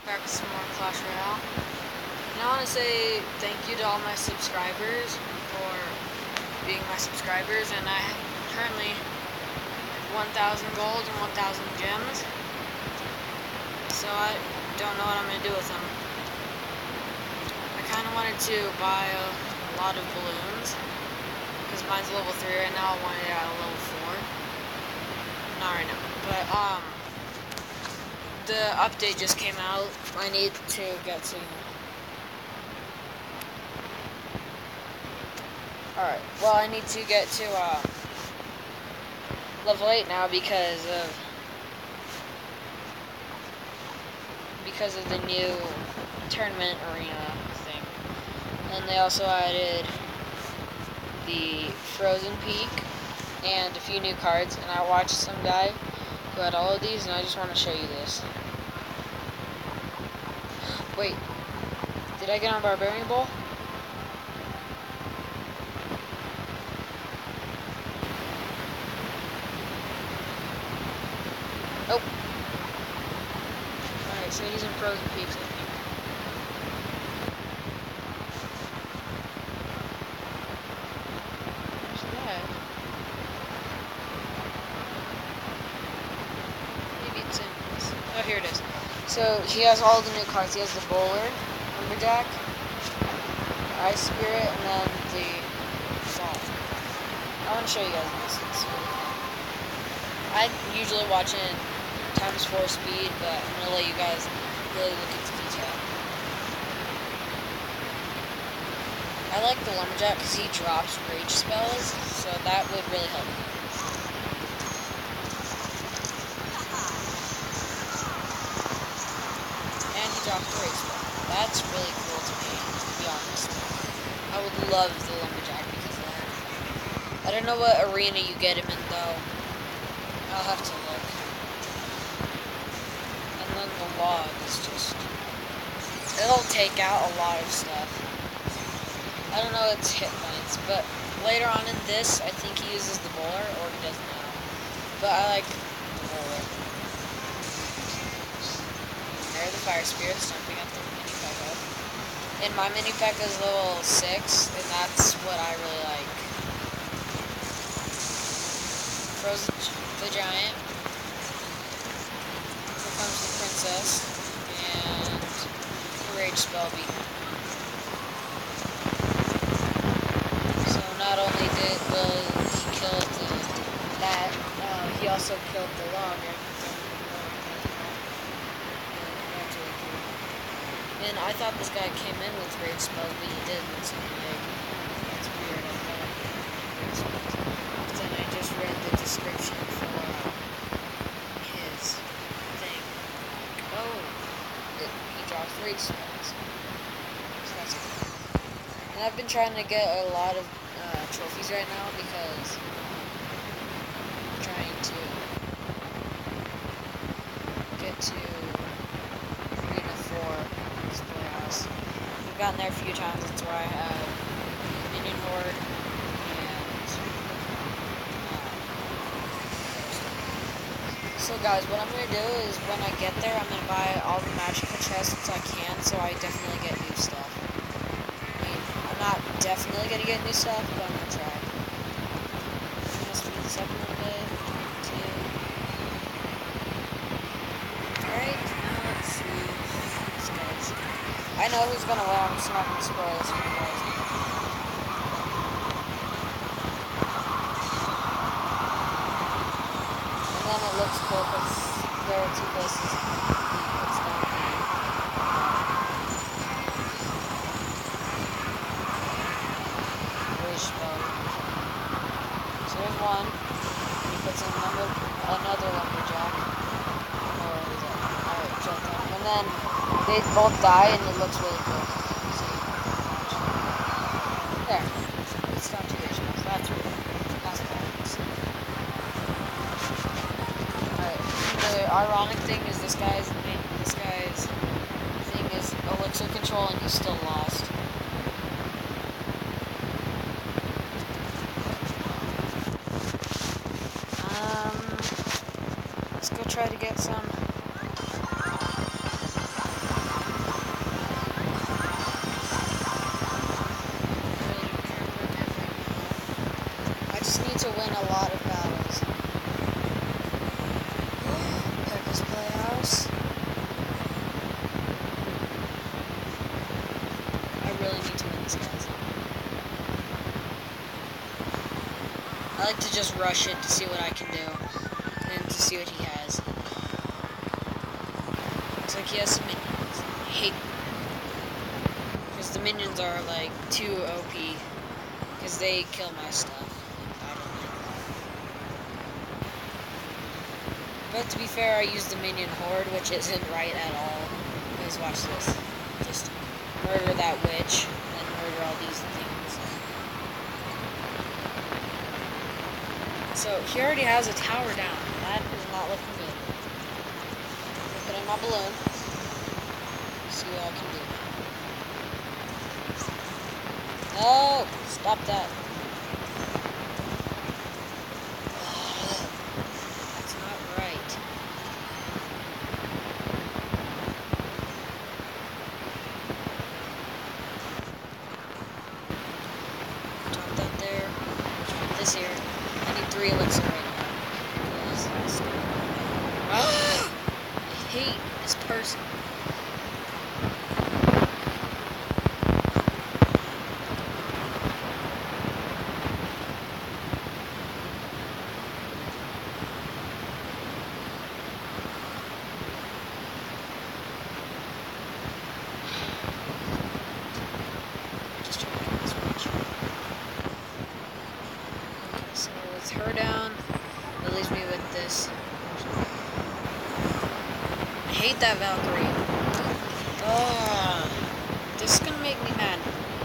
Back with some more Clash Royale. And I want to say thank you to all my subscribers for being my subscribers, and I currently have 1,000 gold and 1,000 gems. So I don't know what I'm going to do with them. I kind of wanted to buy a lot of balloons, because mine's level 3 right now. I wanted it at level 4. Not right now, but the update just came out. I need to get to... Alright, well, I need to get to level 8 now because of the new tournament arena thing. And they also added the Frozen Peak and a few new cards, and I watched some guy who had all of these, and I just want to show you this. Wait, did I get on Barbarian Ball? Nope. Alright, so he's in Frozen Peaks, I think. Where's that? Maybe it's in this. Oh, here it is. So he has all the new cards. He has the Bowler, Lumberjack, Ice Spirit, and then the Salt. I want to show you guys this. It's really cool. I usually watch it in ×4 speed, but I'm going to let you guys really look into detail. I like the Lumberjack because he drops rage spells, so that would really help me. And he drops the rage spell. That's really cool to me, to be honest. I would love the Lumberjack because of that. I don't know what arena you get him in, though. I'll have to look. And then the log is just... it'll take out a lot of stuff. I don't know its hit points, but later on in this, I think he uses the Bowler, or he doesn't now. But I like the Bowler. There are the Fire Spirits jumping at the mini pack up. And my mini pack is level 6, and that's what I really like. Frozen the Giant. Here comes the Princess. And the Rage Spell beaten. So not only will he kill that, he also killed the logger. And I thought this guy came in with Rage Spells, but he didn't. So like, that's weird. I thought Rage Spells. But then I just read the description for his thing. Oh, he drops Rage Spells. So that's cool. And I've been trying to get a lot of trophies right now because I'm trying to get to Arena 4. I've gotten there a few times. That's where I have Minion Horde and so guys, what I'm going to do is when I get there, I'm going to buy all the magical chests I can, so I definitely get new stuff. I mean, I'm not definitely going to get new stuff, but I'm going to try. I'm going to speed this up a little bit. 2. Alright, now let's see these guys. I know who's gonna win, I'm just not gonna spoil this for you guys. And then it looks cool because there are 2 places he puts down the Rage Spell. So there's one, and he puts in another Lumberjack. Alright, jumped on. And then they both die, and it looks really cool. See? There. It's down to Rage Spells. That's really cool. That's nice. Alright. The ironic thing is this guy's thing is Elixir Control, and he's still lost. Let's go try to get some like to just rush it to see what I can do. And to see what he has. Looks like he has some minions. I hate them. Because the minions are like too OP. Because they kill my stuff. I don't like that. But to be fair, I use the minion horde, which isn't right at all. Guys, watch this. Just murder that witch, and murder all these things. So, he already has a tower down. That is not looking good. Put in my balloon. See what I can do. Oh, stop that. That's not right. Drop that there. Drop this here. I need 3 elixir right now. I hate this person. So with her down, it leaves me with this. I hate that Valkyrie. Oh, this is gonna make me mad.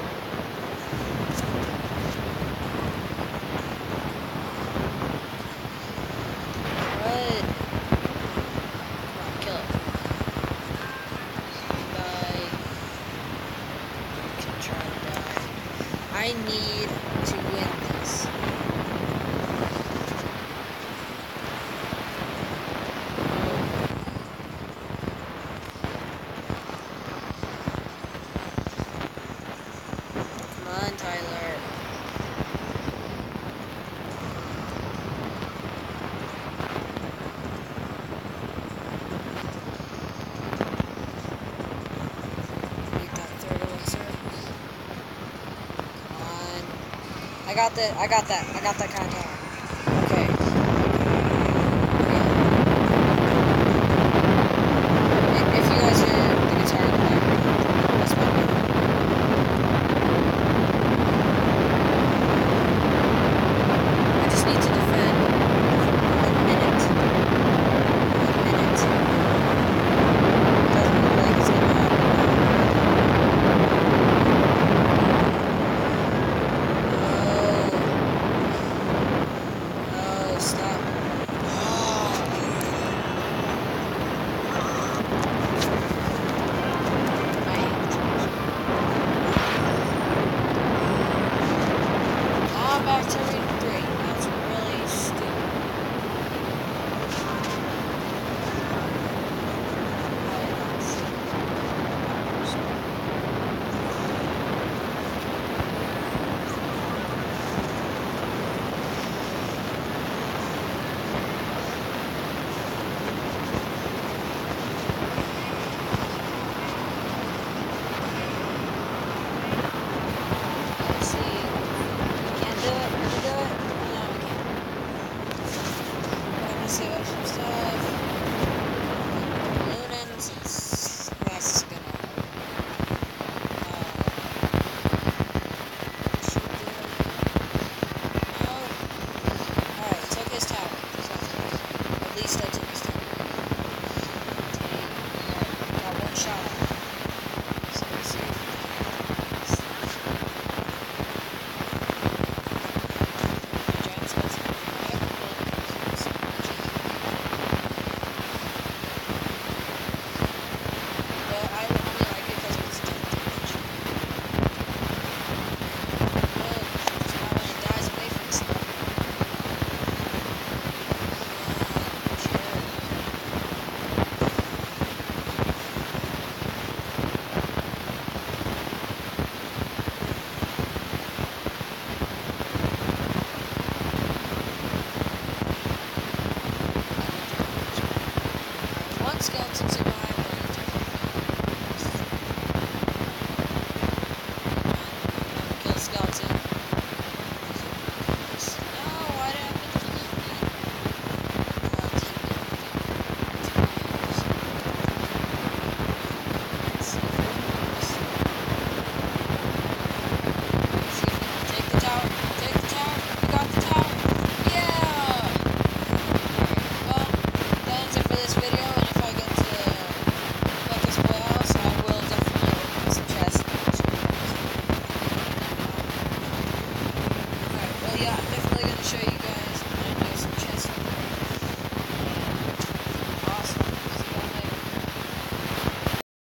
What? Come on, kill it. Die. You can try to die. I need to win this. Tyler. Need that 3rd elixir. Come on. I got that kind of tower. Okay. If you guys hear the guitar in the background, that's my name. Need to defend 1 minute. 1 minute. Doesn't look like it's gonna happen. No. No, stop. I hate this person. I'm back to reading 3. That's really stupid. Let's see. Can't do it. Can we do it? No, we can't. Let's see what's some stuff. Lunans. That's gonna help. No. Alright, took his tower. So, at least I took his tower. Alright, got 1 shot at him.